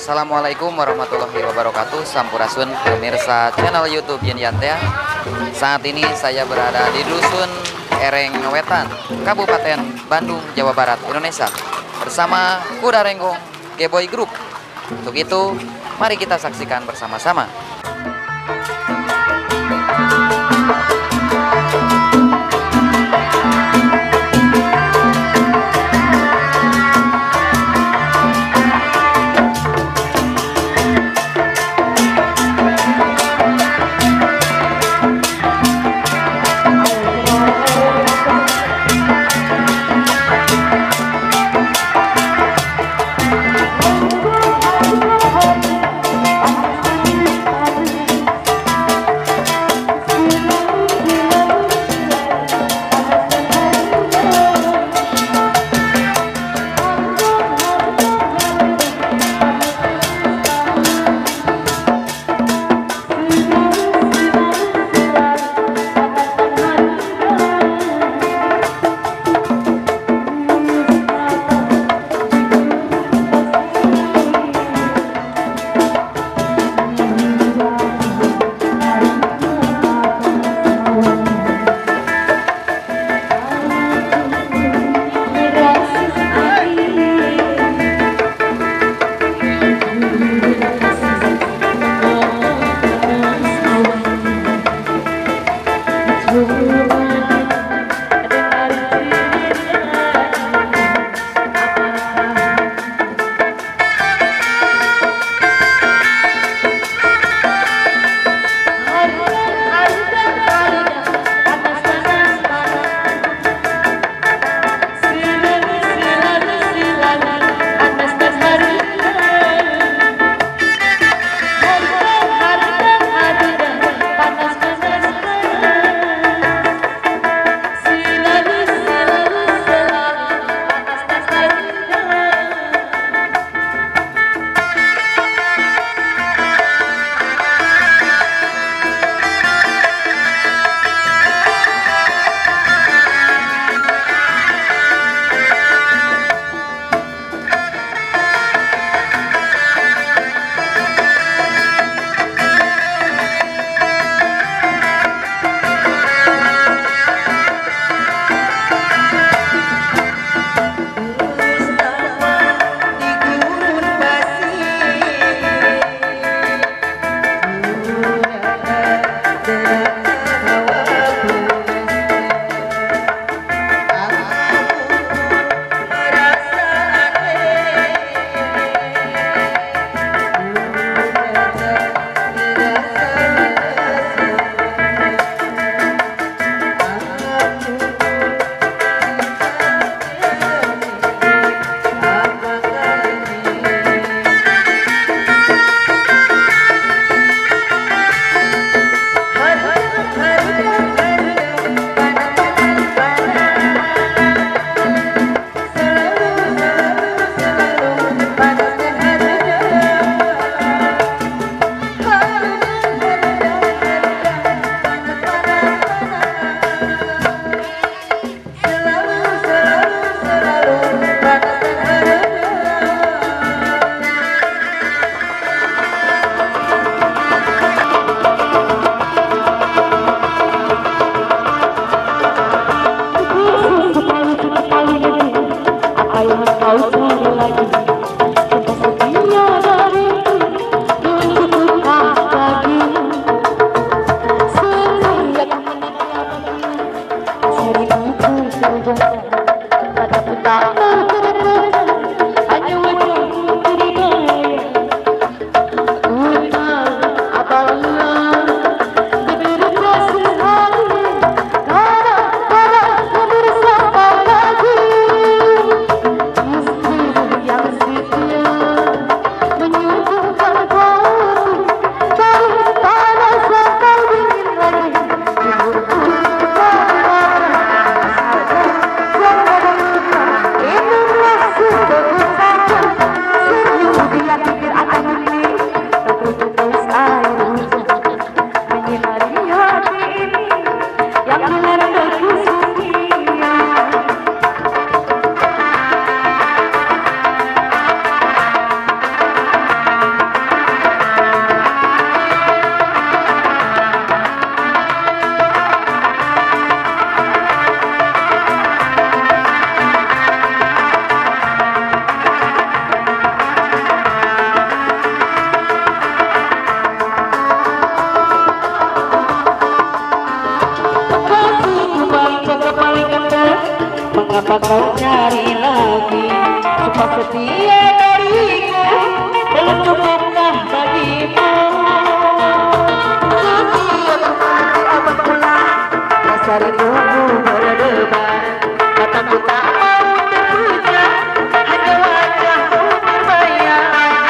Assalamualaikum warahmatullahi wabarakatuh. Sampurasun pemirsa channel YouTube Yin Yantea. Saat ini saya berada di Dusun Ereng Wetan, Kabupaten Bandung, Jawa Barat, Indonesia, bersama Kuda Renggong G-Boy Group. Untuk itu, mari kita saksikan bersama-sama. Mengapa kau cari lagi? Sumpah setia dariku belum cukupkah bagimu? Setiap kali abang pulang, rasa rinduku berdebar. Kataku tak mau terpuja, hanya wajahmu berbayang.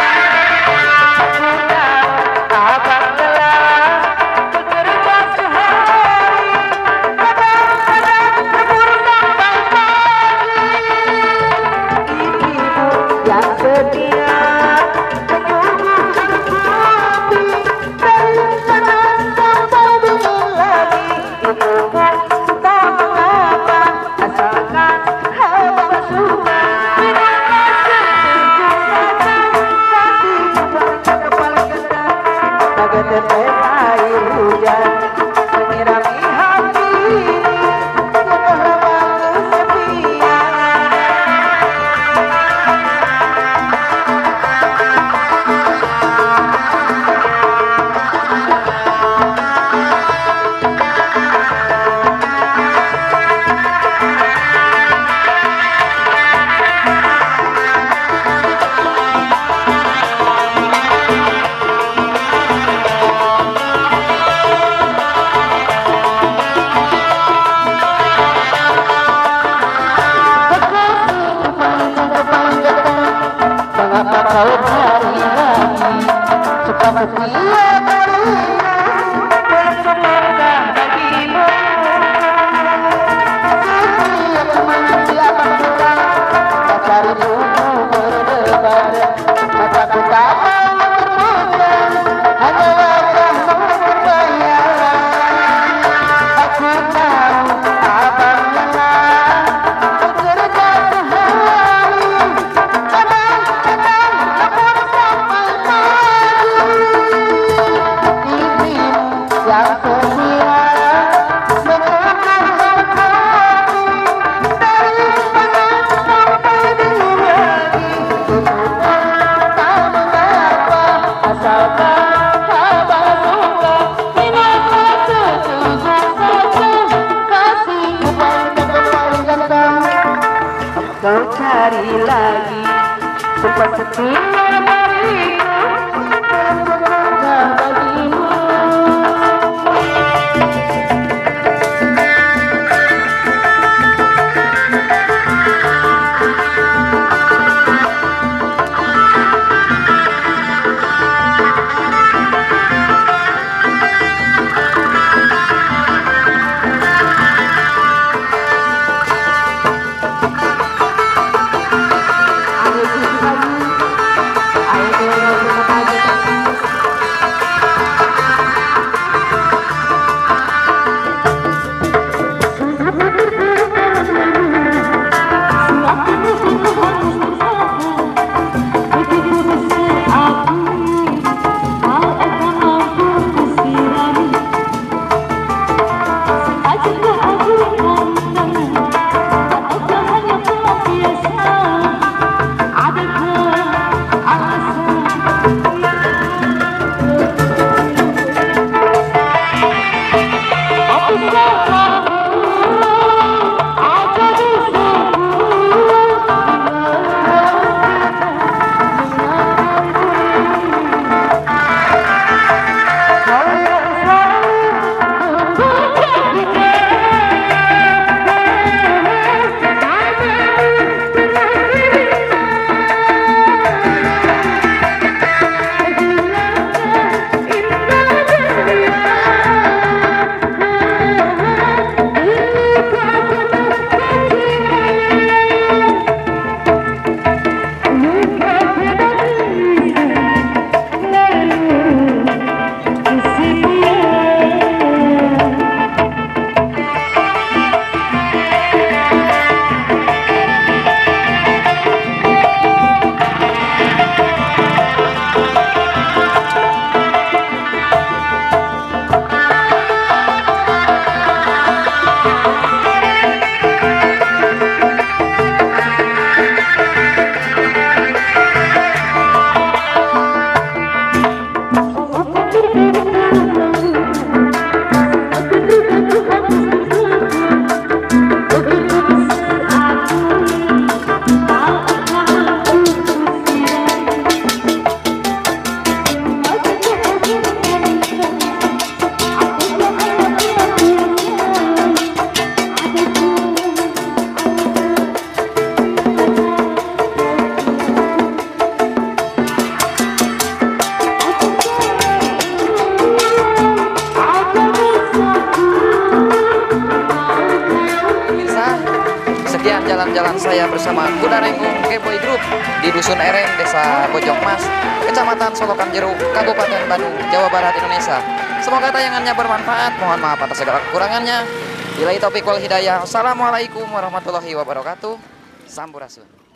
Abang telah bekerja sehari, kadang-kadang lembur sampai pagi. Istrimu yang setia menunggu hati, dari sekarang sampai dingin lagi. Ibumu tak mengapa, asalkan abang suka. Minumlah seteguk saja, kasih paling dekat, bagai tetes air hujan menyirami hati ini yang telah kesepian. Mengapa kau cari lagi? Sumpah setia dariku belum cukupkah bagimu? Setiap kemana abang pulang, rasa rinduku berdebar. Mataku tak mau terpuja, hanya wajahmu berbayang. Aku tahu abang lelah bekerja sehari, kadang-kadang lembur sampai pagi. Istrimu yang setia menunggu hati, dari sekarang sampai dingin lagi. Ibumu tak mengapa, asalkan abang suka. Minumlah seteguk saja, kasihku paling ganteng. Kau cari lagi, sumpah setia dariku belum cukupkah bagimu? jalan saya bersama Kuda Renggung Keboy Group di Dusun Ereng, Desa Bojongmas, Kecamatan Solokan Jeruk, Kabupaten Bandung, Jawa Barat, Indonesia. Semoga tayangannya bermanfaat. Mohon maaf atas segala kekurangannya. Billahi taufiq wal hidayah. Assalamualaikum warahmatullahi wabarakatuh. Sampurasun.